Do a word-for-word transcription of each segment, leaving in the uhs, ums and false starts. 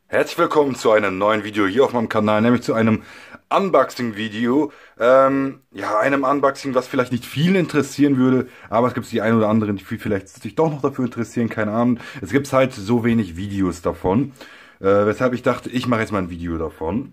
Herzlich willkommen zu einem neuen Video hier auf meinem Kanal, nämlich zu einem Unboxing-Video. Ähm, ja, einem Unboxing, was vielleicht nicht vielen interessieren würde, aber es gibt die ein oder anderen, die vielleicht sich doch noch dafür interessieren, keine Ahnung. Es gibt halt so wenig Videos davon, äh, weshalb ich dachte, ich mache jetzt mal ein Video davon.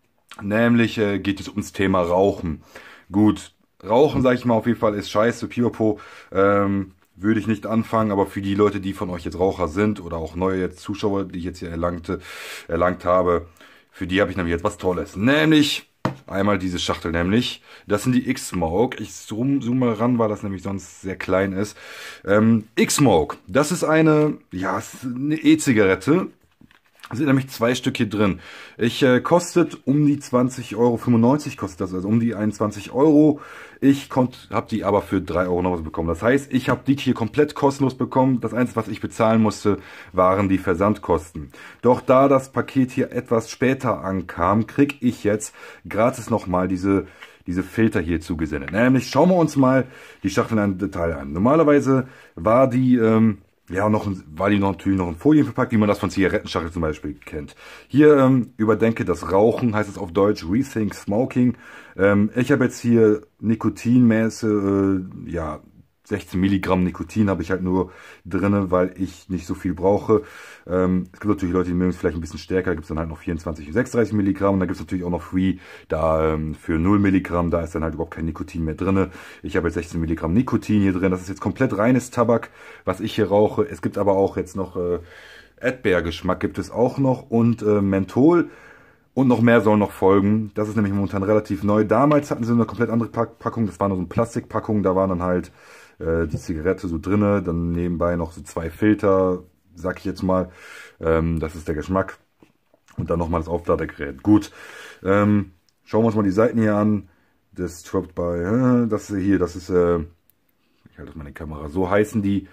Nämlich äh, geht es ums Thema Rauchen. Gut, Rauchen, sage ich mal, auf jeden Fall ist scheiße, pipapo. Ähm, würde ich nicht anfangen, aber für die Leute, die von euch jetzt Raucher sind oder auch neue jetzt Zuschauer, die ich jetzt hier erlangte, erlangt habe, für die habe ich nämlich jetzt was Tolles. Nämlich einmal diese Schachtel, nämlich das sind die X-Smoke. Ich zoome zoom mal ran, weil das nämlich sonst sehr klein ist. Ähm, X-Smoke, das ist eine, ja, ist eine E-Zigarette. Es sind nämlich zwei Stück hier drin. Ich äh, kostet um die zwanzig Euro fünfundneunzig kostet das, also um die einundzwanzig Euro. Ich habe die aber für drei Euro noch was bekommen. Das heißt, ich habe die hier komplett kostenlos bekommen. Das Einzige, was ich bezahlen musste, waren die Versandkosten. Doch da das Paket hier etwas später ankam, kriege ich jetzt gratis nochmal diese diese Filter hier zugesendet. Nämlich schauen wir uns mal die Schachtel im Detail an. Normalerweise war die ähm, Ja, noch ein, war die noch natürlich noch in Folien verpackt, wie man das von Zigarettenschachtel zum Beispiel kennt. Hier ähm, überdenke das Rauchen, heißt es auf Deutsch, Rethink Smoking. Ähm, ich habe jetzt hier Nikotinmäße, äh, ja, sechzehn Milligramm Nikotin habe ich halt nur drinne, weil ich nicht so viel brauche. Ähm, es gibt natürlich Leute, die mögen es vielleicht ein bisschen stärker, da gibt es dann halt noch vierundzwanzig und sechsunddreißig Milligramm. Und da gibt es natürlich auch noch Free, da ähm, für null Milligramm, da ist dann halt überhaupt kein Nikotin mehr drinne. Ich habe jetzt sechzehn Milligramm Nikotin hier drin, das ist jetzt komplett reines Tabak, was ich hier rauche. Es gibt aber auch jetzt noch äh, Erdbeergeschmack gibt es auch noch und äh, Menthol. Und noch mehr sollen noch folgen. Das ist nämlich momentan relativ neu. Damals hatten sie eine komplett andere Pack Packung. Das war nur so eine Plastikpackung. Da waren dann halt äh, die Zigarette so drinne. Dann nebenbei noch so zwei Filter, sag ich jetzt mal. Ähm, das ist der Geschmack. Und dann nochmal das Aufladegerät. Gut. Ähm, schauen wir uns mal die Seiten hier an. Das droppt bei, äh, das hier, das ist, äh, ich halte das mal in die Kamera. So heißen die.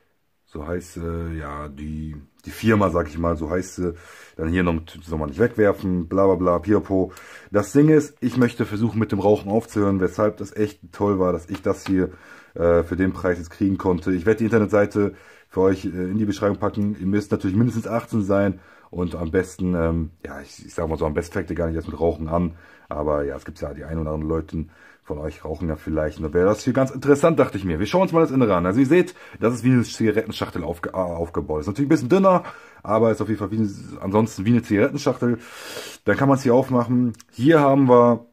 So heißt, äh, ja, die, die Firma, sag ich mal, so heißt sie. Dann hier noch, soll man nicht wegwerfen, bla bla bla, pipapo. Das Ding ist, ich möchte versuchen, mit dem Rauchen aufzuhören, weshalb das echt toll war, dass ich das hier äh, für den Preis jetzt kriegen konnte. Ich werde die Internetseite für euch äh, in die Beschreibung packen. Ihr müsst natürlich mindestens achtzehn sein und am besten, ähm, ja, ich, ich sag mal so, am besten fängt ihr gar nicht erst mit Rauchen an. Aber ja, es gibt ja die ein oder anderen Leute von euch rauchen ja vielleicht. Und da wäre das hier ganz interessant, dachte ich mir. Wir schauen uns mal das Innere an. Also ihr seht, das ist wie eine Zigarettenschachtel aufge aufgebaut. Ist natürlich ein bisschen dünner, aber ist auf jeden Fall wie eine, ansonsten wie eine Zigarettenschachtel. Dann kann man es hier aufmachen. Hier haben wir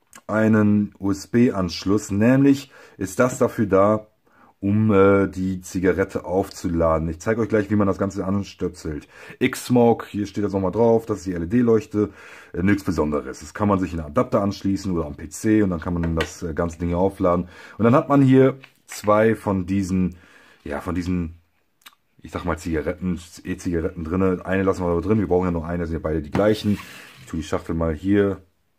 einen U S B-Anschluss. Nämlich ist das dafür da, um äh, die Zigarette aufzuladen. Ich zeige euch gleich, wie man das Ganze anstöpselt. X-Smoke, hier steht das nochmal drauf, das ist die L E D-Leuchte, äh, nichts Besonderes. Das kann man sich in einen Adapter anschließen oder am P C und dann kann man das äh, ganze Ding aufladen. Und dann hat man hier zwei von diesen, ja, von diesen, ich sag mal Zigaretten, E-Zigaretten drin. Eine lassen wir aber drin, wir brauchen ja noch eine, sind ja beide die gleichen. Ich tue die Schachtel mal hier,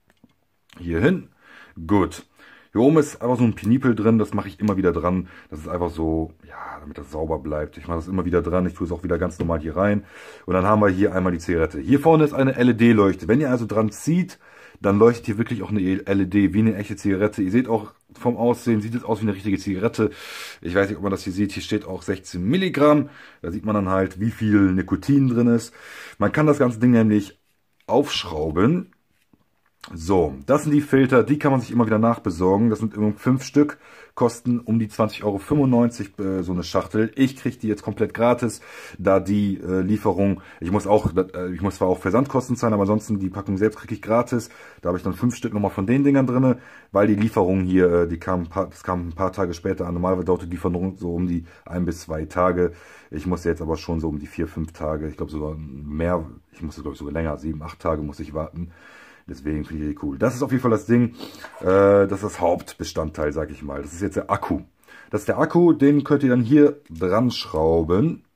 hier hin. Gut. Hier oben ist einfach so ein Pinipel drin, das mache ich immer wieder dran. Das ist einfach so, ja, damit das sauber bleibt. Ich mache das immer wieder dran, ich tue es auch wieder ganz normal hier rein. Und dann haben wir hier einmal die Zigarette. Hier vorne ist eine L E D-Leuchte. Wenn ihr also dran zieht, dann leuchtet hier wirklich auch eine L E D, wie eine echte Zigarette. Ihr seht auch vom Aussehen, sieht es aus wie eine richtige Zigarette. Ich weiß nicht, ob man das hier sieht. Hier steht auch sechzehn Milligramm. Da sieht man dann halt, wie viel Nikotin drin ist. Man kann das ganze Ding nämlich aufschrauben. So, das sind die Filter, die kann man sich immer wieder nachbesorgen. Das sind immer fünf Stück, kosten um die zwanzig Euro fünfundneunzig äh, so eine Schachtel. Ich kriege die jetzt komplett gratis, da die äh, Lieferung, ich muss auch, äh, ich muss zwar auch Versandkosten zahlen, aber ansonsten die Packung selbst kriege ich gratis. Da habe ich dann fünf Stück nochmal von den Dingern drinne, weil die Lieferung hier, äh, die kam, ein paar, das kam ein paar Tage später an. Normalerweise dauert die Lieferung so um die ein bis zwei Tage. Ich musste jetzt aber schon so um die vier, fünf Tage, ich glaube sogar mehr, ich musste glaube ich sogar länger, sieben, acht Tage muss ich warten. Deswegen finde ich die cool. Das ist auf jeden Fall das Ding. Äh, das ist das Hauptbestandteil, sag ich mal. Das ist jetzt der Akku. Das ist der Akku, den könnt ihr dann hier dran schrauben.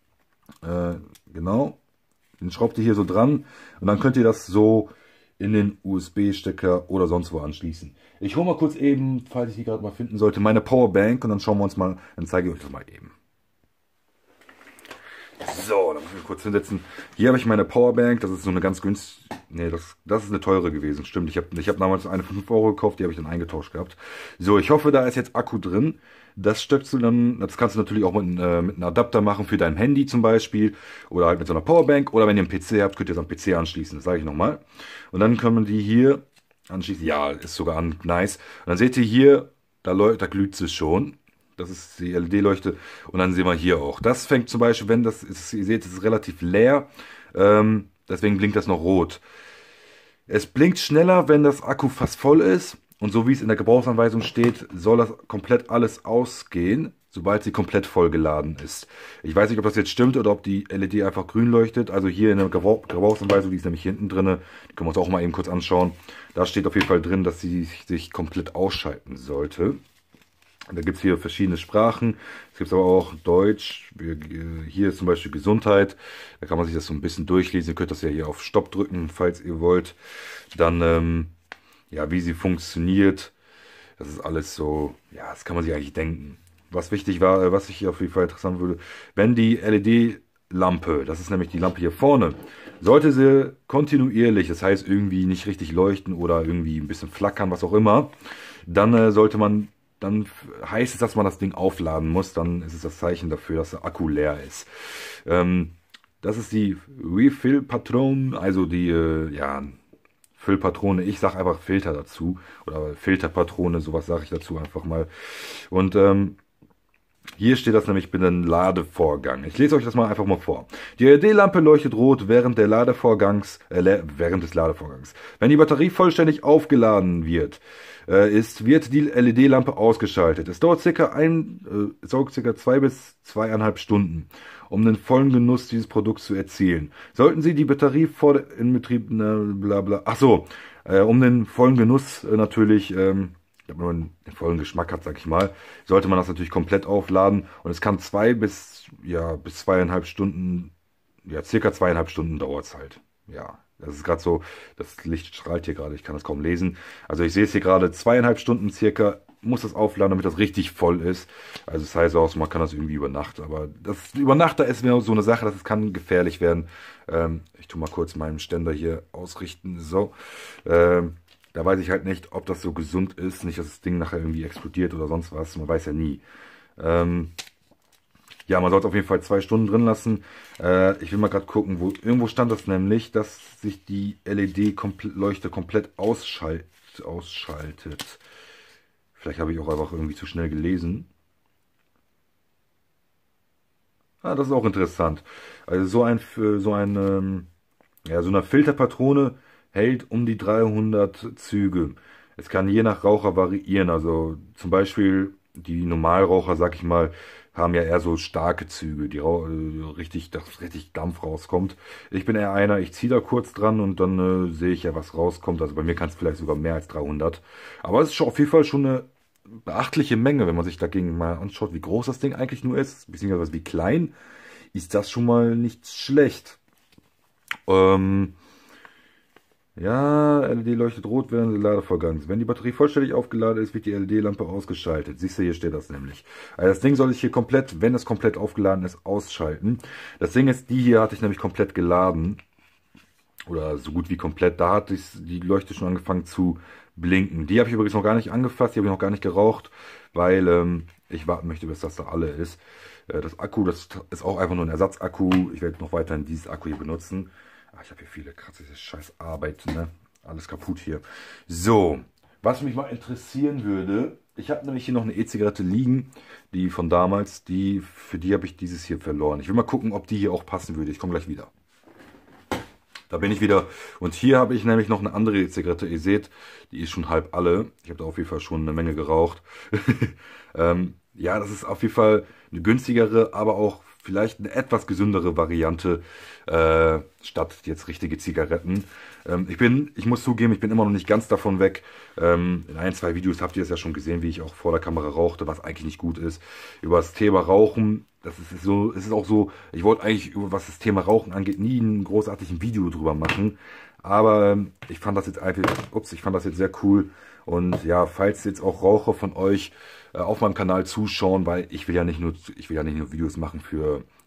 Äh, genau. Den schraubt ihr hier so dran. Und dann könnt ihr das so in den U S B-Stecker oder sonst wo anschließen. Ich hole mal kurz eben, falls ich die gerade mal finden sollte, meine Powerbank. Und dann schauen wir uns mal, dann zeige ich euch das mal eben. So, dann muss ich mich kurz hinsetzen. Hier habe ich meine Powerbank, das ist so eine ganz günstige, nee, das, das ist eine teure gewesen, stimmt. Ich habe ich hab damals eine für fünf Euro gekauft, die habe ich dann eingetauscht gehabt. So, ich hoffe, da ist jetzt Akku drin. Das stöpselst du dann, das kannst du natürlich auch mit, äh, mit einem Adapter machen für dein Handy zum Beispiel. Oder halt mit so einer Powerbank. Oder wenn ihr einen P C habt, könnt ihr es am P C anschließen, das sage ich nochmal. Und dann können wir die hier anschließen. Ja, ist sogar an, nice. Und dann seht ihr hier, da, da glüht es schon. Das ist die L E D-Leuchte. Und dann sehen wir hier auch. Das fängt zum Beispiel, wenn das ist, ihr seht, es ist relativ leer. Ähm, deswegen blinkt das noch rot. Es blinkt schneller, wenn das Akku fast voll ist. Und so wie es in der Gebrauchsanweisung steht, soll das komplett alles ausgehen, sobald sie komplett voll geladen ist. Ich weiß nicht, ob das jetzt stimmt oder ob die L E D einfach grün leuchtet. Also hier in der Gebrauch Gebrauchsanweisung, die ist nämlich hinten drin. Die können wir uns auch mal eben kurz anschauen. Da steht auf jeden Fall drin, dass sie sich komplett ausschalten sollte. Da gibt es hier verschiedene Sprachen. Es gibt aber auch Deutsch. Hier ist zum Beispiel Gesundheit. Da kann man sich das so ein bisschen durchlesen. Ihr könnt das ja hier auf Stopp drücken, falls ihr wollt. Dann, ähm, ja, wie sie funktioniert. Das ist alles so, ja, das kann man sich eigentlich denken. Was wichtig war, was ich hier auf jeden Fall interessant würde, wenn die L E D-Lampe, das ist nämlich die Lampe hier vorne, sollte sie kontinuierlich, das heißt irgendwie nicht richtig leuchten oder irgendwie ein bisschen flackern, was auch immer, dann äh, sollte man dann heißt es, dass man das Ding aufladen muss. Dann ist es das Zeichen dafür, dass der Akku leer ist. Ähm, das ist die Refill-Patrone, also die äh, ja, Füllpatrone. Ich sage einfach Filter dazu. Oder Filterpatrone, sowas sage ich dazu einfach mal. Und ähm, hier steht das nämlich mit dem Ladevorgang. Ich lese euch das mal einfach mal vor. Die L E D-Lampe leuchtet rot während, der Ladevorgangs, äh, während des Ladevorgangs. Wenn die Batterie vollständig aufgeladen wird, äh, ist, wird die L E D-Lampe ausgeschaltet. Es dauert circa, ein, äh, es dauert circa zwei bis zweieinhalb Stunden, um den vollen Genuss dieses Produkts zu erzielen. Sollten Sie die Batterie vor der Inbetrieb, ne, bla bla, ach so, äh, um den vollen Genuss äh, natürlich, ähm, wenn man den vollen Geschmack hat, sag ich mal, sollte man das natürlich komplett aufladen und es kann zwei bis, ja, bis zweieinhalb Stunden, ja, circa zweieinhalb Stunden dauert es halt, ja. Das ist gerade so, das Licht strahlt hier gerade, ich kann das kaum lesen. Also ich sehe es hier gerade, zweieinhalb Stunden circa muss das aufladen, damit das richtig voll ist. Also das heißt auch, man kann das irgendwie über Nacht, aber das über Nacht, da ist mir so eine Sache, das kann gefährlich werden. Ähm, ich tue mal kurz meinen Ständer hier ausrichten, so. Ähm, Da weiß ich halt nicht, ob das so gesund ist. Nicht, dass das Ding nachher irgendwie explodiert oder sonst was. Man weiß ja nie. Ähm, ja, man sollte auf jeden Fall zwei Stunden drin lassen. Äh, ich will mal gerade gucken, wo irgendwo stand das nämlich, dass sich die L E D-Leuchte komplett ausschalt, ausschaltet. Vielleicht habe ich auch einfach irgendwie zu schnell gelesen. Ah, das ist auch interessant. Also so ein, so ein, ähm, ja, so eine Filterpatrone hält um die dreihundert Züge. Es kann je nach Raucher variieren. Also zum Beispiel die Normalraucher, sag ich mal, haben ja eher so starke Züge, die äh, richtig, dass richtig Dampf rauskommt. Ich bin eher einer, ich ziehe da kurz dran und dann äh, sehe ich ja, was rauskommt. Also bei mir kann es vielleicht sogar mehr als dreihundert. Aber es ist schon auf jeden Fall schon eine beachtliche Menge, wenn man sich dagegen mal anschaut, wie groß das Ding eigentlich nur ist, beziehungsweise wie klein, ist das schon mal nicht schlecht. Ähm... Ja, L E D leuchtet rot während des Ladevorgangs. Wenn die Batterie vollständig aufgeladen ist, wird die L E D-Lampe ausgeschaltet. Siehst du, hier steht das nämlich. Also das Ding soll ich hier komplett, wenn es komplett aufgeladen ist, ausschalten. Das Ding ist, die hier hatte ich nämlich komplett geladen. Oder so gut wie komplett. Da hat die Leuchte schon angefangen zu blinken. Die habe ich übrigens noch gar nicht angefasst, die habe ich noch gar nicht geraucht, weil ähm, ich warten möchte, bis das da alle ist. Äh, das Akku, das ist auch einfach nur ein Ersatzakku. Ich werde noch weiterhin dieses Akku hier benutzen. Ah, ich habe hier viele Kratzer, das ist scheiß Arbeit, ne? Alles kaputt hier. So, was mich mal interessieren würde, ich habe nämlich hier noch eine E-Zigarette liegen, die von damals, die für die habe ich dieses hier verloren. Ich will mal gucken, ob die hier auch passen würde. Ich komme gleich wieder. Da bin ich wieder. Und hier habe ich nämlich noch eine andere E-Zigarette. Ihr seht, die ist schon halb alle. Ich habe da auf jeden Fall schon eine Menge geraucht. ähm, ja, das ist auf jeden Fall eine günstigere, aber auch vielleicht eine etwas gesündere Variante äh, statt jetzt richtige Zigaretten. Ähm, ich bin, ich muss zugeben, ich bin immer noch nicht ganz davon weg. Ähm, in ein, zwei Videos habt ihr es ja schon gesehen, wie ich auch vor der Kamera rauchte, was eigentlich nicht gut ist. Über das Thema Rauchen, das ist so, es ist auch so, ich wollte eigentlich, über was das Thema Rauchen angeht, nie einen großartigen Video drüber machen. Aber ähm, ich fand das jetzt einfach, ups, ich fand das jetzt sehr cool. Und ja, falls jetzt auch Raucher von euch äh, auf meinem Kanal zuschauen, weil ich will ja nicht nur, ich will ja nicht nur Videos machen für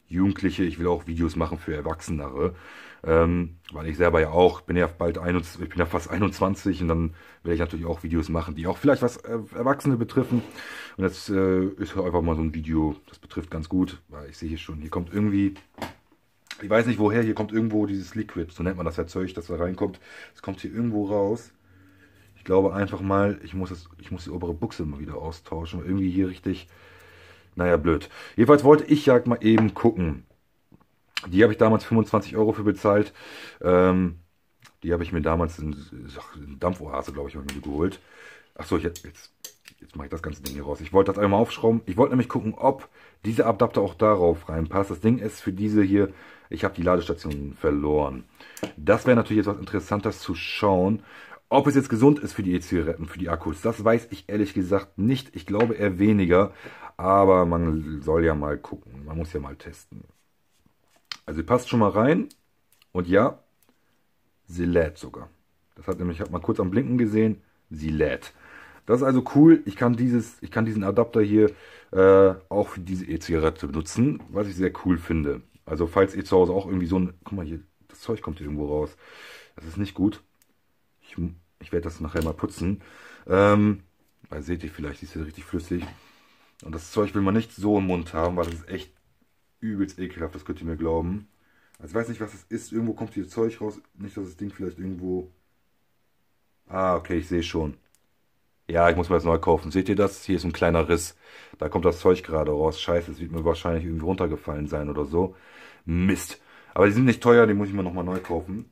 Jugendliche, ich will auch Videos machen für Erwachsenere. Ähm, weil ich selber ja auch, bin ja bald einundzwanzig, ich bin ja fast einundzwanzig und dann werde ich natürlich auch Videos machen, die auch vielleicht was äh, Erwachsene betreffen. Und jetzt äh, ist einfach mal so ein Video, das betrifft ganz gut, weil ich sehe hier schon, hier kommt irgendwie, ich weiß nicht woher, hier kommt irgendwo dieses Liquid, so nennt man das ja Zeug, das da reinkommt. Es kommt hier irgendwo raus. Ich glaube einfach mal, ich muss, es, ich muss die obere Buchse mal wieder austauschen, irgendwie hier richtig, naja, blöd. Jedenfalls wollte ich ja mal eben gucken. Die habe ich damals fünfundzwanzig Euro für bezahlt. Ähm, die habe ich mir damals in, in Dampfoase, glaube ich, habe ich mir geholt. Achso, jetzt, jetzt, jetzt mache ich das ganze Ding hier raus. Ich wollte das einmal aufschrauben. Ich wollte nämlich gucken, ob dieser Adapter auch darauf reinpasst. Das Ding ist für diese hier, ich habe die Ladestation verloren. Das wäre natürlich jetzt was Interessantes zu schauen. Ob es jetzt gesund ist für die E-Zigaretten, für die Akkus, das weiß ich ehrlich gesagt nicht. Ich glaube eher weniger. Aber man soll ja mal gucken. Man muss ja mal testen. Also sie passt schon mal rein und ja, sie lädt sogar. Das hat nämlich, ich habe mal kurz am Blinken gesehen, sie lädt. Das ist also cool. Ich kann dieses, ich kann diesen Adapter hier äh, auch für diese E-Zigarette benutzen, was ich sehr cool finde. Also falls ihr zu Hause auch irgendwie so ein, guck mal hier, das Zeug kommt hier irgendwo raus. Das ist nicht gut. Ich, ich werde das nachher mal putzen. Ähm, weil seht ihr vielleicht, die ist ja richtig flüssig. Und das Zeug will man nicht so im Mund haben, weil das ist echt übelst ekelhaft, das könnt ihr mir glauben. Also ich weiß nicht, was es ist. Irgendwo kommt hier Zeug raus. Nicht, dass das Ding vielleicht irgendwo... Ah, okay, ich sehe schon. Ja, ich muss mir das neu kaufen. Seht ihr das? Hier ist ein kleiner Riss. Da kommt das Zeug gerade raus. Scheiße, es wird mir wahrscheinlich irgendwie runtergefallen sein oder so. Mist. Aber die sind nicht teuer, die muss ich mir nochmal neu kaufen.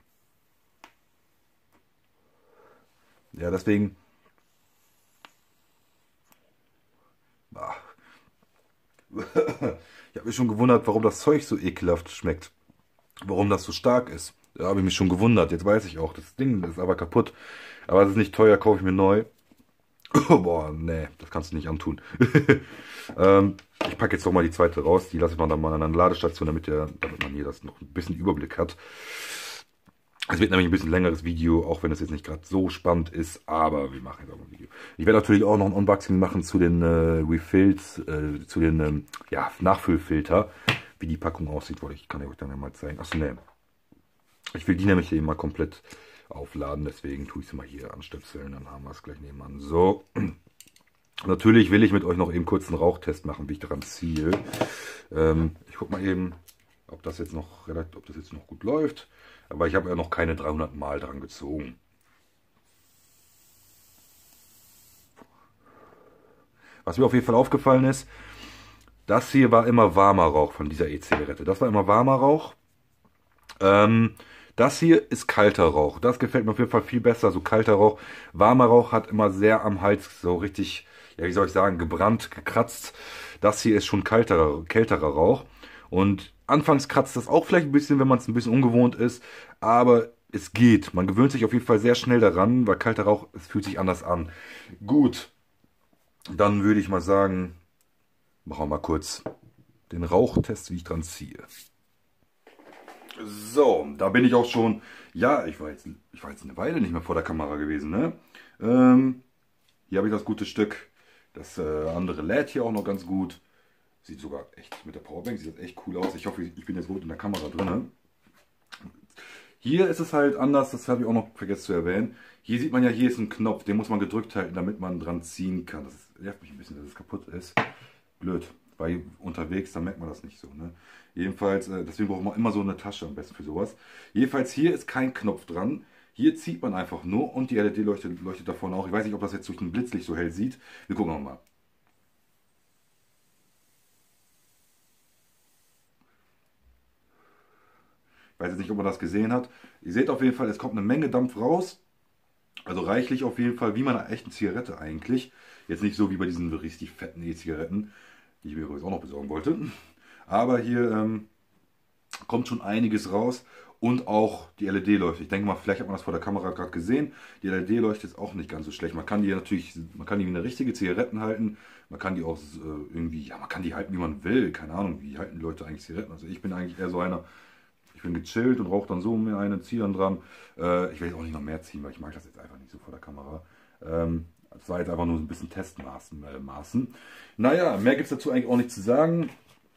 Ja, deswegen... Ah. Ich habe mich schon gewundert, warum das Zeug so ekelhaft schmeckt. Warum das so stark ist. Da habe ich mich schon gewundert. Jetzt weiß ich auch, das Ding ist aber kaputt. Aber es ist nicht teuer, kaufe ich mir neu. Oh, boah, nee, das kannst du nicht antun. ähm, ich packe jetzt noch mal die zweite raus. Die lasse ich dann mal an einer Ladestation, damit, der, damit man hier das noch ein bisschen Überblick hat. Es wird nämlich ein bisschen längeres Video, auch wenn es jetzt nicht gerade so spannend ist, aber wir machen jetzt auch ein Video. Ich werde natürlich auch noch ein Unboxing machen zu den äh, Refills, äh, zu den ähm, ja, Nachfüllfilter, wie die Packung aussieht, wollte ich kann ich euch dann ja mal zeigen. Achso, ne. Ich will die nämlich hier mal komplett aufladen, deswegen tue ich sie mal hier anstöpseln, dann haben wir es gleich nebenan. So, natürlich will ich mit euch noch eben kurz einen Rauchtest machen, wie ich daran ziehe. Ähm, ich gucke mal eben, ob das jetzt noch ob das jetzt noch gut läuft. Aber ich habe ja noch keine dreihundert Mal dran gezogen. Was mir auf jeden Fall aufgefallen ist, das hier war immer warmer Rauch von dieser E-Zigarette. Das war immer warmer Rauch. Ähm, das hier ist kalter Rauch. Das gefällt mir auf jeden Fall viel besser. So kalter Rauch. Warmer Rauch hat immer sehr am Hals so richtig, ja wie soll ich sagen, gebrannt, gekratzt. Das hier ist schon kalterer, kälterer Rauch. Und anfangs kratzt das auch vielleicht ein bisschen, wenn man es ein bisschen ungewohnt ist. Aber es geht. Man gewöhnt sich auf jeden Fall sehr schnell daran, weil kalter Rauch, es fühlt sich anders an. Gut. Dann würde ich mal sagen, machen wir mal kurz den Rauchtest, wie ich dran ziehe. So, da bin ich auch schon. Ja, ich war jetzt, ich war jetzt eine Weile nicht mehr vor der Kamera gewesen, ne? Ähm, hier habe ich das gute Stück. Das äh, andere lädt hier auch noch ganz gut. Sieht sogar echt, mit der Powerbank sieht das echt cool aus. Ich hoffe, ich bin jetzt gut in der Kamera drin. Hier ist es halt anders, das habe ich auch noch vergessen zu erwähnen. Hier sieht man ja, hier ist ein Knopf, den muss man gedrückt halten, damit man dran ziehen kann. Das nervt mich ein bisschen, dass es kaputt ist. Blöd, weil unterwegs, dann merkt man das nicht so. Ne? Jedenfalls, äh, deswegen braucht man immer so eine Tasche am besten für sowas. Jedenfalls, hier ist kein Knopf dran. Hier zieht man einfach nur und die L E D leuchtet, leuchtet davon auch. Ich weiß nicht, ob das jetzt durch ein Blitzlicht so hell sieht. Wir gucken mal. Ich weiß jetzt nicht, ob man das gesehen hat. Ihr seht auf jeden Fall, es kommt eine Menge Dampf raus. Also reichlich auf jeden Fall, wie bei einer echten Zigarette eigentlich. Jetzt nicht so wie bei diesen richtig fetten E-Zigaretten, die ich mir übrigens auch noch besorgen wollte. Aber hier ähm, kommt schon einiges raus und auch die L E D leuchtet. Ich denke mal, vielleicht hat man das vor der Kamera gerade gesehen. Die L E D leuchtet jetzt auch nicht ganz so schlecht. Man kann die natürlich, man kann die wie eine richtige Zigaretten halten. Man kann die auch äh, irgendwie, ja, man kann die halten, wie man will. Keine Ahnung, wie halten die Leute eigentlich Zigaretten. Also ich bin eigentlich eher so einer. Ich bin gechillt und rauche dann so mir eine, ziehe dann dran. Äh, ich will jetzt auch nicht noch mehr ziehen, weil ich mag das jetzt einfach nicht so vor der Kamera. Ähm, das war jetzt einfach nur so ein bisschen Testmaßen. Äh, Maßen. Naja, mehr gibt es dazu eigentlich auch nicht zu sagen.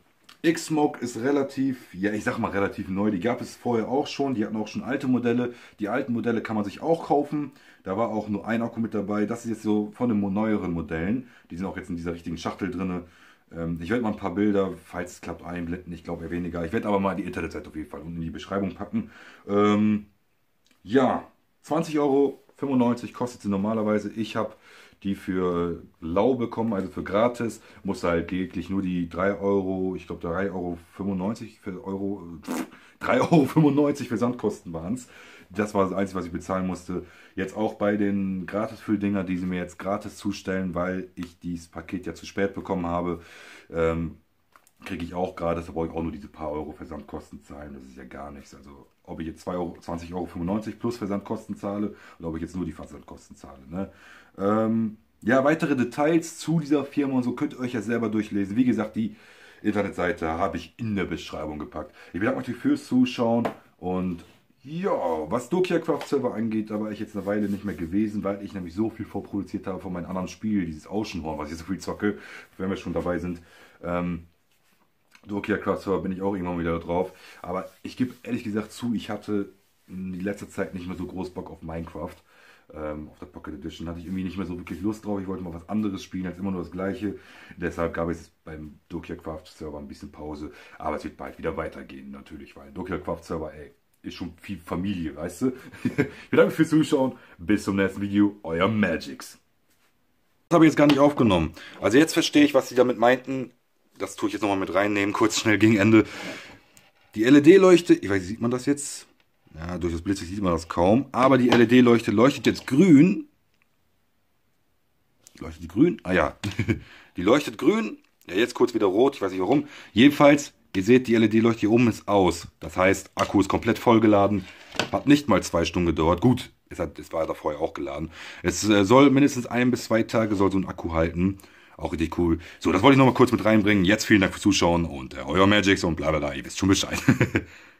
X-Smoke ist relativ, ja ich sag mal relativ neu, die gab es vorher auch schon, die hatten auch schon alte Modelle. Die alten Modelle kann man sich auch kaufen, da war auch nur ein Akku mit dabei. Das ist jetzt so von den neueren Modellen, die sind auch jetzt in dieser richtigen Schachtel drin. Ähm, ich werde mal ein paar Bilder, falls es klappt, einblenden, ich glaube eher weniger. Ich werde aber mal die Internetseite auf jeden Fall unten in die Beschreibung packen. Ähm, ja, zwanzig Euro fünfundneunzig kostet sie normalerweise. Ich habe die für lau bekommen, also für gratis. Muss halt lediglich nur die drei Euro, ich glaube drei Euro fünfundneunzig für Euro, drei Euro fünfundneunzig Versandkosten waren es. Das war das Einzige, was ich bezahlen musste. Jetzt auch bei den Gratis-Fülldinger, die sie mir jetzt gratis zustellen, weil ich dieses Paket ja zu spät bekommen habe, ähm, kriege ich auch gratis, da brauche ich auch nur diese paar Euro Versandkosten zahlen. Das ist ja gar nichts. Also ob ich jetzt zwanzig Euro fünfundneunzig plus Versandkosten zahle oder ob ich jetzt nur die Versandkosten zahle. Ne? Ähm, ja, weitere Details zu dieser Firma und so könnt ihr euch ja selber durchlesen. Wie gesagt, die Internetseite habe ich in der Beschreibung gepackt. Ich bedanke mich fürs Zuschauen und ja, was Dokia Craft Server angeht, da war ich jetzt eine Weile nicht mehr gewesen, weil ich nämlich so viel vorproduziert habe von meinem anderen Spiel, dieses Ocean Horn, was ich so viel zocke, wenn wir schon dabei sind. Ähm, Dokia Craft Server bin ich auch irgendwann wieder drauf. Aber ich gebe ehrlich gesagt zu, ich hatte in die letzte Zeit nicht mehr so groß Bock auf Minecraft. Ähm, auf der Pocket Edition hatte ich irgendwie nicht mehr so wirklich Lust drauf. Ich wollte mal was anderes spielen als immer nur das gleiche. Deshalb gab es beim Dokia Craft Server ein bisschen Pause. Aber es wird bald wieder weitergehen natürlich, weil Dokia Craft Server, ey, ist schon viel Familie, weißt du? Ich bedanke mich fürs Zuschauen. Bis zum nächsten Video. Euer Magix. Das habe ich jetzt gar nicht aufgenommen. Also jetzt verstehe ich, was sie damit meinten. Das tue ich jetzt nochmal mit reinnehmen, kurz schnell gegen Ende. Die L E D-Leuchte, ich weiß, sieht man das jetzt? Ja, durch das Blitzlicht sieht man das kaum. Aber die L E D-Leuchte leuchtet jetzt grün. Leuchtet die grün? Ah ja, die leuchtet grün. Ja, jetzt kurz wieder rot, ich weiß nicht warum. Jedenfalls, ihr seht, die L E D-Leuchte hier oben ist aus. Das heißt, Akku ist komplett vollgeladen. Hat nicht mal zwei Stunden gedauert. Gut, es, hat, es war da vorher auch geladen. Es äh, soll mindestens ein bis zwei Tage soll so ein Akku halten. Auch richtig cool. So, das wollte ich noch mal kurz mit reinbringen. Jetzt vielen Dank fürs Zuschauen und äh, euer Magix und bla bla bla. Ihr wisst schon Bescheid.